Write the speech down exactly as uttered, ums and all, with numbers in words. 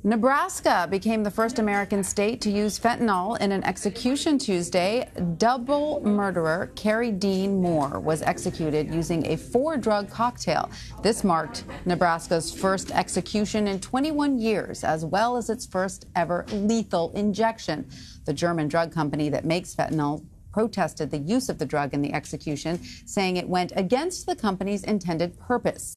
Nebraska became the first American state to use fentanyl in an execution Tuesday. Double murderer Carey Dean Moore was executed using a four-drug cocktail. This marked Nebraska's first execution in twenty-one years, as well as its first ever lethal injection. The German drug company that makes fentanyl protested the use of the drug in the execution, saying it went against the company's intended purpose.